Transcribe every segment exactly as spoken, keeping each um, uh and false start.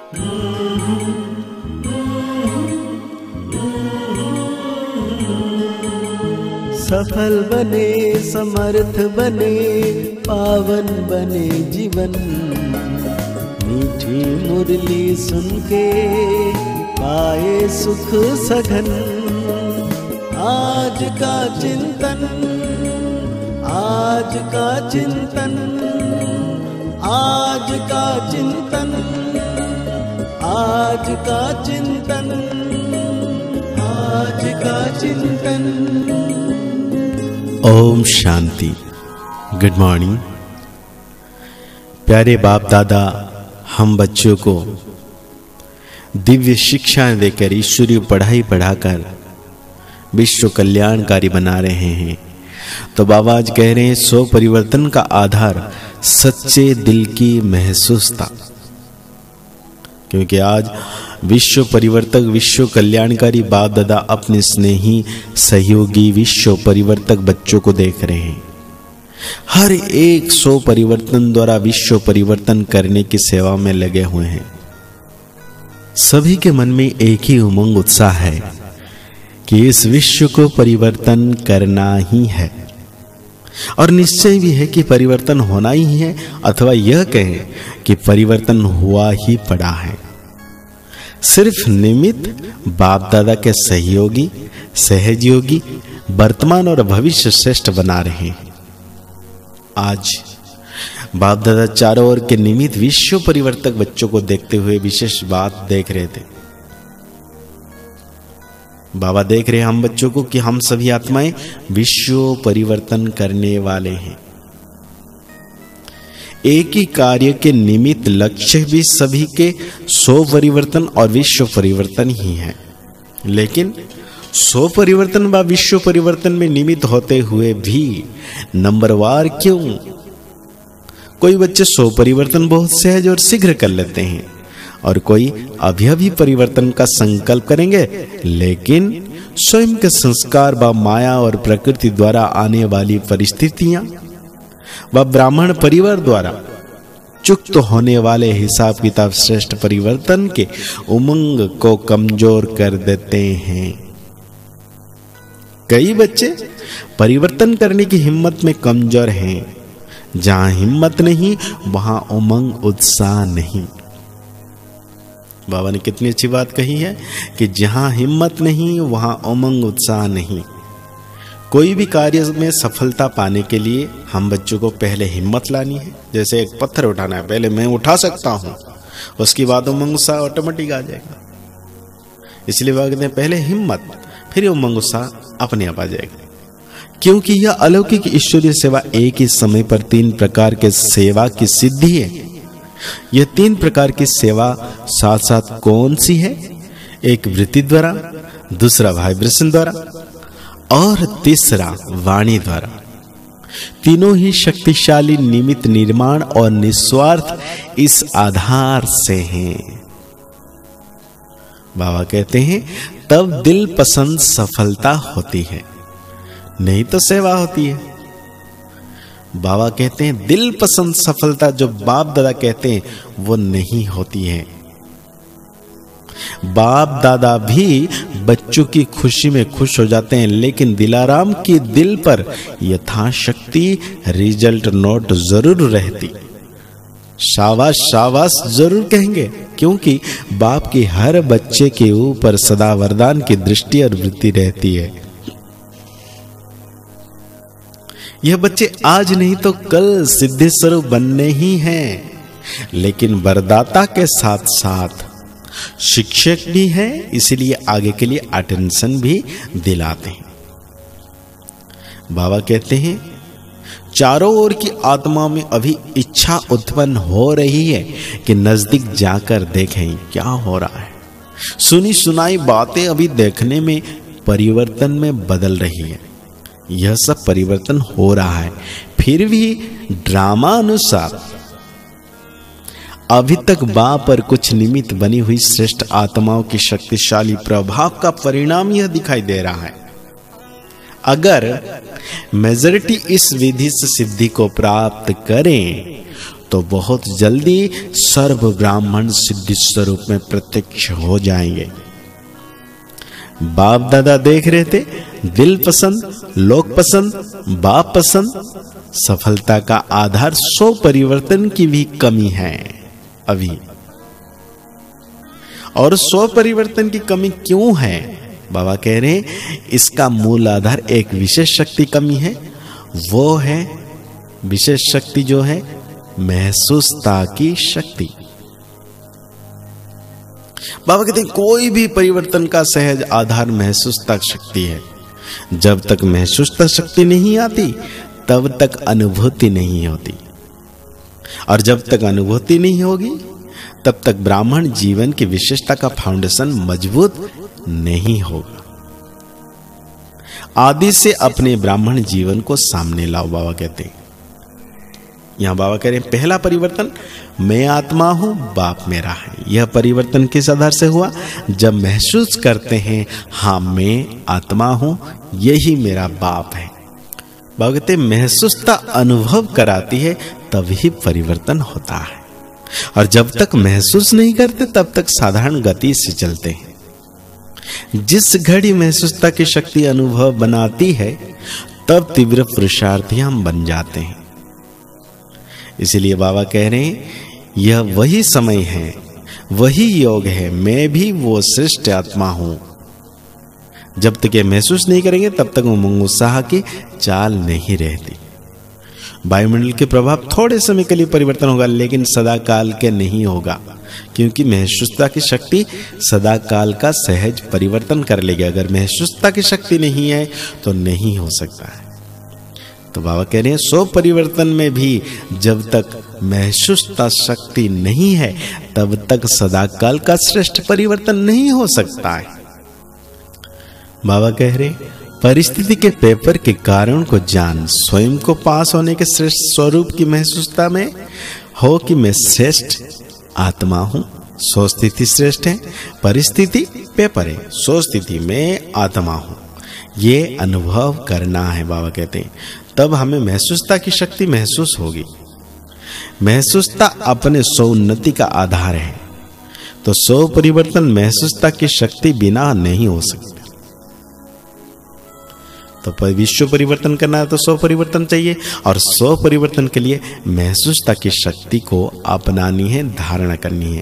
सफल बने, समर्थ बने, पावन बने जीवन। मीठी मुरली सुन के पाए सुख सघन। आज का चिंतन, आज का चिंतन, आज का चिंतन, आज का चिंतन, आज का चिंतन। ओम शांति। Good morning. प्यारे बाप दादा हम बच्चों को दिव्य शिक्षा देकर ईश्वरीय पढ़ाई पढ़ाकर विश्व कल्याणकारी बना रहे हैं। तो बाबा आज कह रहे हैं स्व परिवर्तन का आधार सच्चे दिल की महसूसता। क्योंकि आज विश्व परिवर्तक, विश्व कल्याणकारी बाप दादा अपने स्नेही सहयोगी विश्व परिवर्तक बच्चों को देख रहे हैं। हर एक स्व परिवर्तन द्वारा विश्व परिवर्तन करने की सेवा में लगे हुए हैं। सभी के मन में एक ही उमंग उत्साह है कि इस विश्व को परिवर्तन करना ही है, और निश्चय भी है कि परिवर्तन होना ही है, अथवा यह कहें कि परिवर्तन हुआ ही पड़ा है। सिर्फ निमित्त बाप दादा के सहयोगी सहयोगी वर्तमान और भविष्य श्रेष्ठ बना रहे हैं। आज बाप दादा चारों ओर के निमित्त विश्व परिवर्तक बच्चों को देखते हुए विशेष बात देख रहे थे। बाबा देख रहे हैं हम बच्चों को कि हम सभी आत्माएं विश्व परिवर्तन करने वाले हैं। एक ही कार्य के निमित्त लक्ष्य भी सभी के स्व परिवर्तन और विश्व परिवर्तन ही है। लेकिन स्व परिवर्तन व विश्व परिवर्तन में निमित्त होते हुए भी नंबरवार क्यों? कोई बच्चे स्व परिवर्तन बहुत सहज और शीघ्र कर लेते हैं, और कोई अभी अभी परिवर्तन का संकल्प करेंगे, लेकिन स्वयं के संस्कार व माया और प्रकृति द्वारा आने वाली परिस्थितियां व ब्राह्मण परिवार द्वारा चुक्त होने वाले हिसाब किताब श्रेष्ठ परिवर्तन के उमंग को कमजोर कर देते हैं। कई बच्चे परिवर्तन करने की हिम्मत में कमजोर हैं। जहां हिम्मत नहीं वहां उमंग उत्साह नहीं। बाबा ने कितनी अच्छी बात कही है कि जहां हिम्मत नहीं वहां उमंग उत्साह नहीं। कोई भी कार्य में सफलता पाने के लिए हम बच्चों को पहले हिम्मत लानी है। जैसे एक पत्थर उठाना है, पहले मैं उठा सकता हूं, उसके बाद उमंग उत्साह ऑटोमेटिक आ जाएगा। इसलिए बाबा कहते हैं पहले हिम्मत, फिर उमंग उत्साह अपने आप आ जाएगा। क्योंकि यह अलौकिक ईश्वरीय सेवा एक ही समय पर तीन प्रकार के सेवा की सिद्धि है। यह तीन प्रकार की सेवा साथ साथ कौन सी है? एक वृत्ति द्वारा, दूसरा वाइब्रेशन द्वारा और तीसरा वाणी द्वारा। तीनों ही शक्तिशाली निमित्त निर्माण और निस्वार्थ इस आधार से हैं। बाबा कहते हैं तब दिल पसंद सफलता होती है, नहीं तो सेवा होती है। बाबा कहते हैं दिल पसंद सफलता जो बाप दादा कहते हैं वो नहीं होती है। बाप दादा भी बच्चों की खुशी में खुश हो जाते हैं, लेकिन दिलाराम की दिल पर यथाशक्ति रिजल्ट नोट जरूर रहती। शाबाश शाबाश जरूर कहेंगे, क्योंकि बाप की हर बच्चे के ऊपर सदा वरदान की दृष्टि और वृत्ति रहती है। यह बच्चे आज नहीं तो कल सिद्धि स्वरूप बनने ही हैं, लेकिन वरदाता के साथ साथ शिक्षक भी है, इसलिए आगे के लिए अटेंशन भी दिलाते हैं। बाबा कहते हैं चारों ओर की आत्मा में अभी इच्छा उत्पन्न हो रही है कि नजदीक जाकर देखें क्या हो रहा है। सुनी सुनाई बातें अभी देखने में परिवर्तन में बदल रही है। यह सब परिवर्तन हो रहा है, फिर भी ड्रामा अनुसार अभी तक बाप पर कुछ निमित्त बनी हुई श्रेष्ठ आत्माओं की शक्तिशाली प्रभाव का परिणाम यह दिखाई दे रहा है। अगर मेजॉरिटी इस विधि से सिद्धि को प्राप्त करें तो बहुत जल्दी सर्व ब्राह्मण सिद्धि स्वरूप में प्रत्यक्ष हो जाएंगे। बाप दादा देख रहे थे, दिल पसंद, लोग पसंद, बाप पसंद। सफलता का आधार स्व परिवर्तन की भी कमी है अभी। और स्व परिवर्तन की कमी क्यों है? बाबा कह रहे हैं इसका मूल आधार एक विशेष शक्ति कमी है। वो है विशेष शक्ति जो है महसूसता की शक्ति। बाबा कहते हैं कोई भी परिवर्तन का सहज आधार महसूसता शक्ति है। जब तक महसूसता शक्ति नहीं आती तब तक अनुभूति नहीं होती, और जब तक अनुभूति नहीं होगी तब तक ब्राह्मण जीवन की विशेषता का फाउंडेशन मजबूत नहीं होगा। आदि से अपने ब्राह्मण जीवन को सामने लाओ, बाबा कहते हैं। यहां बाबा कह रहे हैं पहला परिवर्तन मैं आत्मा हूं, बाप मेरा है। यह परिवर्तन किस आधार से हुआ? जब महसूस करते हैं हाँ मैं आत्मा हूं, यही मेरा बाप है। बाबा कहते हैं महसूसता अनुभव कराती है तभी परिवर्तन होता है, और जब तक महसूस नहीं करते तब तक साधारण गति से चलते हैं। जिस घड़ी महसूसता की शक्ति अनुभव बनाती है तब तीव्र पुरुषार्थी हम बन जाते हैं। इसलिए बाबा कह रहे हैं यह वही समय है, वही योग है, मैं भी वो श्रेष्ठ आत्मा हूं। जब तक ये महसूस नहीं करेंगे तब तक उमंग उत्साह की चाल नहीं रहती। वायुमंडल के प्रभाव थोड़े समय के लिए परिवर्तन होगा, लेकिन सदा काल के नहीं होगा, क्योंकि महसूसता की शक्ति सदा काल का सहज परिवर्तन कर लेगी। अगर महसूसता की शक्ति नहीं है तो नहीं हो सकता है। तो बाबा कह रहे हैं स्व परिवर्तन में भी जब तक महसूसता शक्ति नहीं है तब तक सदा काल का श्रेष्ठ परिवर्तन नहीं हो सकता है। बाबा कह रहे परिस्थिति के पेपर के कारण को जान, स्वयं को पास होने के श्रेष्ठ स्वरूप की महसूसता में हो कि मैं श्रेष्ठ आत्मा हूं। सो स्थिति श्रेष्ठ है, परिस्थिति पेपर है। सो स्थिति में आत्मा हूं, ये अनुभव करना है। बाबा कहते हैं तब हमें महसूसता की शक्ति महसूस होगी। महसूसता अपने स्व उन्नति का आधार है, तो स्व परिवर्तन महसूसता की शक्ति बिना नहीं हो सकता। तो विश्व परिवर्तन करना है तो स्व परिवर्तन चाहिए, और स्व परिवर्तन के लिए महसूसता की शक्ति को अपनानी है, धारणा करनी है।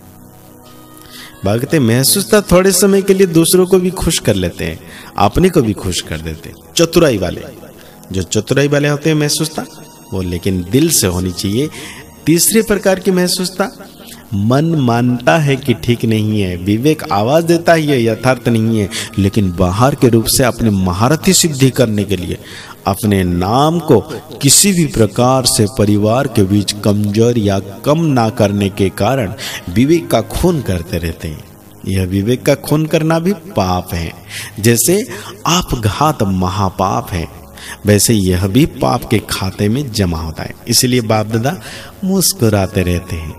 बात महसूसता थोड़े समय के लिए दूसरों को भी खुश कर लेते हैं, अपने को भी खुश कर देते हैं। चतुराई वाले, जो चतुराई वाले होते हैं महसूसता वो लेकिन दिल से होनी चाहिए। तीसरे प्रकार की महसूसता मन मानता है कि ठीक नहीं है, विवेक आवाज देता है ये यथार्थ नहीं है, लेकिन बाहर के रूप से अपने महारथी सिद्धि करने के लिए अपने नाम को किसी भी प्रकार से परिवार के बीच कमजोर या कम ना करने के कारण विवेक का खून करते रहते हैं। यह विवेक का खून करना भी पाप है। जैसे आपघात महापाप है, वैसे यह भी पाप के खाते में जमा होता है। इसलिए बाप दादा मुस्कुराते रहते हैं।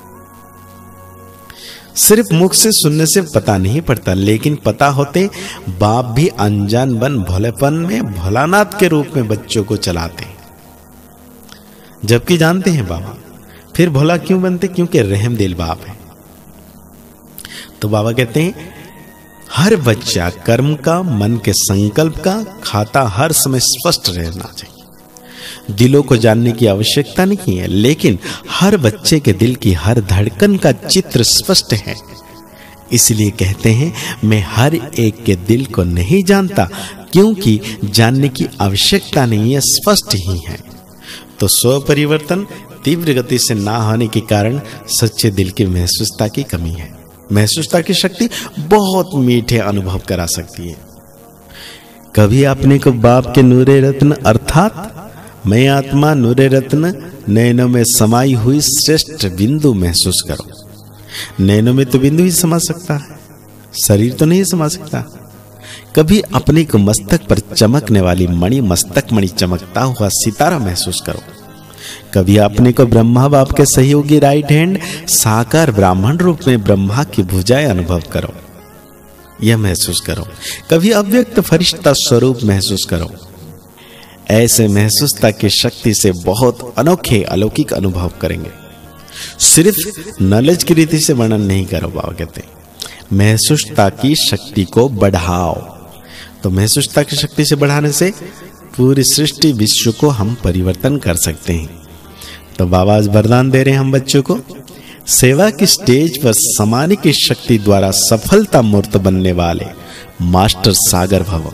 सिर्फ मुख से सुनने से पता नहीं पड़ता, लेकिन पता होते बाप भी अनजान बन भोलेपन में भोलानाथ के रूप में बच्चों को चलाते हैं, जबकि जानते हैं बाबा फिर भोला क्यों बनते? क्योंकि रहमदिल बाप है। तो बाबा कहते हैं हर बच्चा कर्म का, मन के संकल्प का खाता हर समय स्पष्ट रहना चाहिए। दिलों को जानने की आवश्यकता नहीं है, लेकिन हर बच्चे के दिल की हर धड़कन का चित्र स्पष्ट है। इसलिए कहते हैं मैं हर एक के दिल को नहीं जानता, क्योंकि जानने की आवश्यकता नहीं है, स्पष्ट ही है। तो स्व परिवर्तन तीव्र गति से ना होने के कारण सच्चे दिल की महसूसता की कमी है। महसूसता की शक्ति बहुत मीठे अनुभव करा सकती है। कभी अपने को बाप के नूरे रत्न अर्थात मैं आत्मा नूरे रत्न नैनों में समाई हुई श्रेष्ठ बिंदु महसूस करो। नैनों में तो बिंदु ही समा सकता है, शरीर तो नहीं समा सकता। कभी अपने को मस्तक पर चमकने वाली मणि, मस्तक मणि चमकता हुआ सितारा महसूस करो। कभी अपने को ब्रह्मा बाप के सहयोगी राइट हैंड साकार ब्राह्मण रूप में ब्रह्मा की भुजाएं अनुभव करो, यह महसूस करो। कभी अव्यक्त फरिश्ता स्वरूप महसूस करो। ऐसे महसूसता की शक्ति से बहुत अनोखे अलौकिक अनुभव करेंगे। सिर्फ नॉलेज की रीति से वर्णन नहीं करो, बाबा कहते हैं महसूसता की शक्ति को बढ़ाओ। तो महसूसता की शक्ति से बढ़ाने से पूरी सृष्टि विश्व को हम परिवर्तन कर सकते हैं। तो बाबा आज वरदान दे रहे हैं हम बच्चों को, सेवा की स्टेज पर समाने की शक्ति द्वारा सफलता मूर्त बनने वाले मास्टर सागर भव।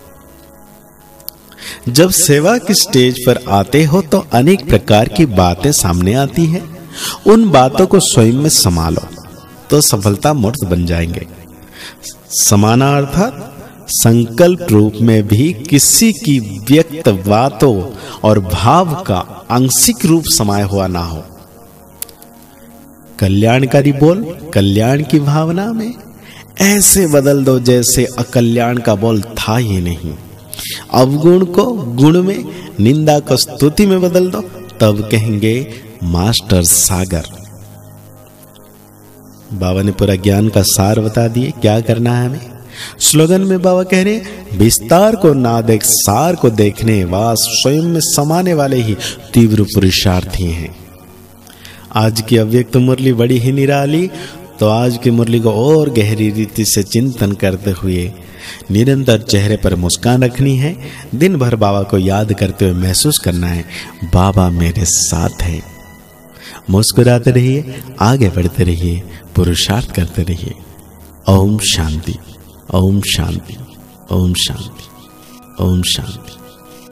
जब सेवा की स्टेज पर आते हो तो अनेक प्रकार की बातें सामने आती हैं, उन बातों को स्वयं में संभालो तो सफलता मूर्त बन जाएंगे। समाना अर्थात संकल्प रूप में भी किसी की व्यक्त बातों और भाव का आंशिक रूप समाया हुआ ना हो। कल्याणकारी बोल कल्याण की भावना में ऐसे बदल दो जैसे अकल्याण का बोल था ही नहीं। अवगुण को गुण में, निंदा को स्तुति में बदल दो, तब कहेंगे मास्टर सागर। बाबा ने पूरा ज्ञान का सार बता दिए, क्या करना है हमें। स्लोगन में बाबा कह रहे विस्तार को ना देख सार को देखने वास स्वयं में समाने वाले ही तीव्र पुरुषार्थी हैं। आज की अव्यक्त मुरली बड़ी ही निराली, तो आज की मुरली को और गहरी रीति से चिंतन करते हुए निरंतर चेहरे पर मुस्कान रखनी है। दिन भर बाबा को याद करते हुए महसूस करना है बाबा मेरे साथ है। मुस्कुराते रहिए, आगे बढ़ते रहिए, पुरुषार्थ करते रहिए। ओम शांति, ओम शांति, ओम शांति, ओम शांति।